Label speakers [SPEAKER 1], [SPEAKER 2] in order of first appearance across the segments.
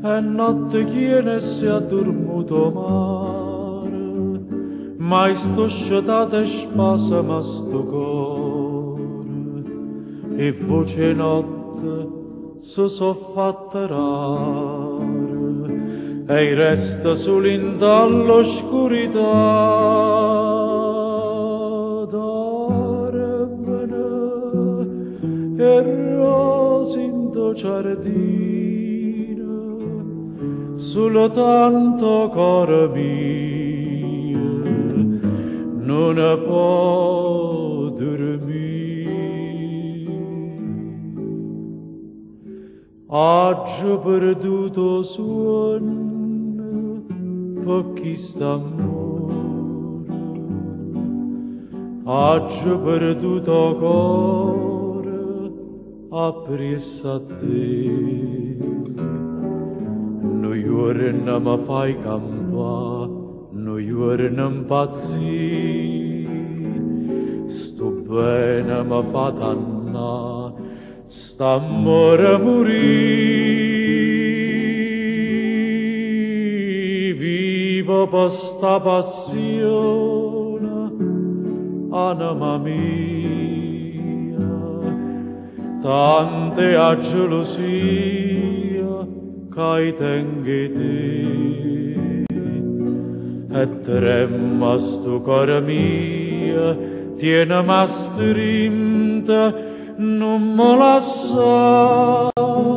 [SPEAKER 1] e notte chiene si è dormuto mare, mai sto sciatate spasa ma sto cuore, e voce notte so fatta rare, e resta solo in dall'oscurità. E rose in tuo giardino, solo tanto cuore mio non può dormire. Oggi perduto suono per chi sta amore, oggi perduto cuore appresso a te. Noi ora non mi fai campare, noi ora non impazzire, sto bene mi fa danna, st'amore morì. Vivo per sta passione, anima mia, tante a gelosia che tengi te, e tremma sto cuore mio, tiene ma strinta, non me lascia.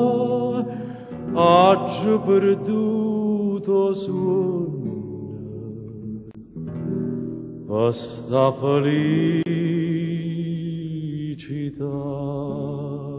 [SPEAKER 1] Oggi perduto sonno, per sta felicità.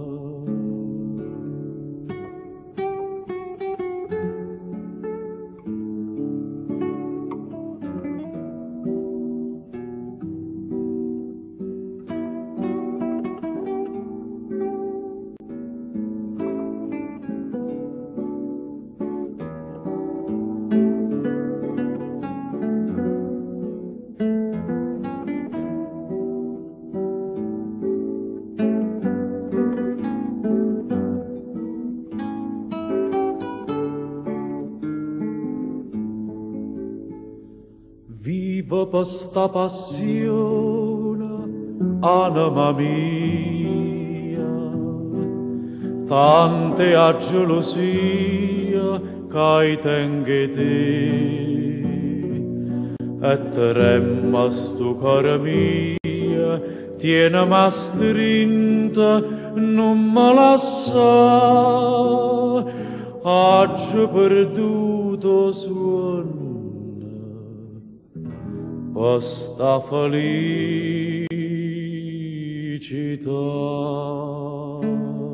[SPEAKER 1] Vivo per sta passione, anima mia, tante a gelosia che tengi te, e tremma sto cuore mio, tiene ma strinta, non me lascia. Oggi perduto suono, questa felicità.